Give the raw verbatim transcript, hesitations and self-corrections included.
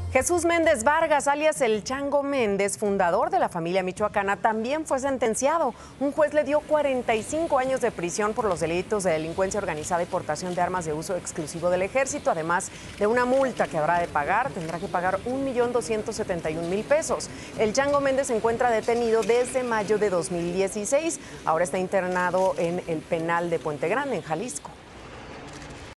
Jesús Méndez Vargas, alias el Chango Méndez, fundador de la familia michoacana, también fue sentenciado. Un juez le dio cuarenta y cinco años de prisión por los delitos de delincuencia organizada y portación de armas de uso exclusivo del ejército, además de una multa que habrá de pagar. Tendrá que pagar un millón doscientos setenta y un mil pesos. El Chango Méndez se encuentra detenido desde mayo de dos mil dieciséis. Ahora está internado en el penal de Puente Grande, en Jalisco.